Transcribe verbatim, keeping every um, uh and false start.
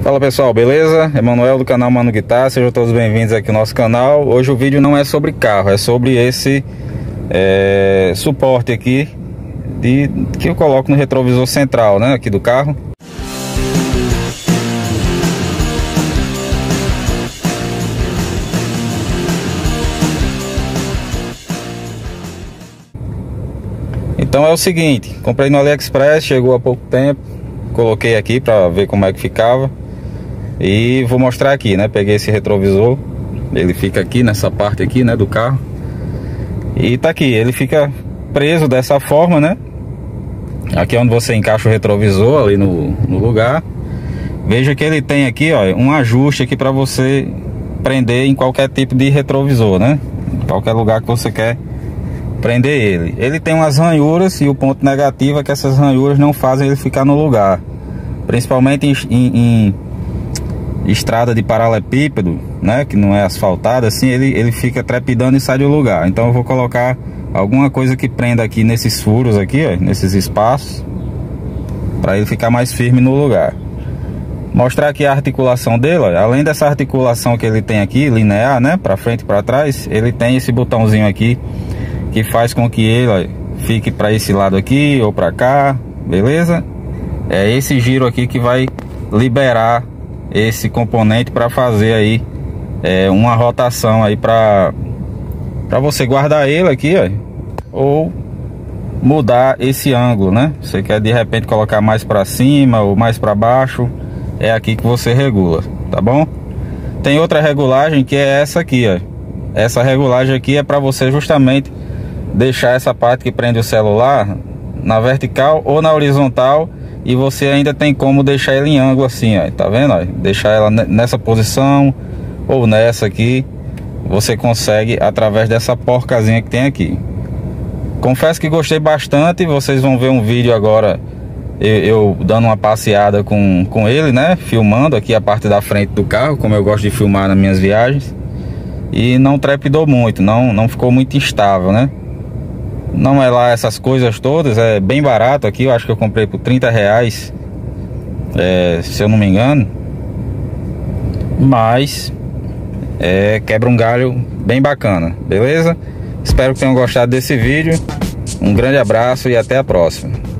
Fala pessoal, beleza? Emanuel do canal Mano Guitar, sejam todos bem-vindos aqui ao nosso canal. Hoje o vídeo não é sobre carro, é sobre esse é, suporte aqui de, que eu coloco no retrovisor central, né, aqui do carro. Então é o seguinte, comprei no AliExpress, chegou há pouco tempo, coloquei aqui para ver como é que ficava. E vou mostrar aqui, né? Peguei esse retrovisor, ele fica aqui nessa parte aqui, né, do carro. E tá aqui, ele fica preso dessa forma, né? Aqui é onde você encaixa o retrovisor, ali no, no lugar. Veja que ele tem aqui, ó, um ajuste aqui para você prender em qualquer tipo de retrovisor, né? Em qualquer lugar que você quer prender ele. Ele tem umas ranhuras e o ponto negativo é que essas ranhuras não fazem ele ficar no lugar. Principalmente em... em, em estrada de paralelepípedo, né, que não é asfaltada, assim, ele, ele fica trepidando e sai do lugar. Então eu vou colocar alguma coisa que prenda aqui nesses furos aqui, ó, nesses espaços, para ele ficar mais firme no lugar. Mostrar aqui a articulação dele, ó. Além dessa articulação que ele tem aqui, linear, né, para frente e para trás, ele tem esse botãozinho aqui que faz com que ele, ó, fique para esse lado aqui ou para cá, beleza? É esse giro aqui que vai liberar esse componente para fazer aí é, uma rotação aí para para você guardar ele aqui, ó, ou mudar esse ângulo, né? Você quer de repente colocar mais para cima ou mais para baixo, é aqui que você regula, tá bom? Tem outra regulagem que é essa aqui, ó. Essa regulagem aqui é para você justamente deixar essa parte que prende o celular na vertical ou na horizontal. E você ainda tem como deixar ele em ângulo assim, ó, tá vendo? Ó? Deixar ela nessa posição ou nessa aqui, você consegue através dessa porcazinha que tem aqui. Confesso que gostei bastante. Vocês vão ver um vídeo agora eu, eu dando uma passeada com, com ele, né? Filmando aqui a parte da frente do carro, como eu gosto de filmar nas minhas viagens. E não trepidou muito, não, não ficou muito instável, né? Não é lá essas coisas todas, é bem barato aqui. Eu acho que eu comprei por trinta reais, é, se eu não me engano. Mas é, quebra um galho bem bacana, beleza? Espero que tenham gostado desse vídeo. Um grande abraço e até a próxima.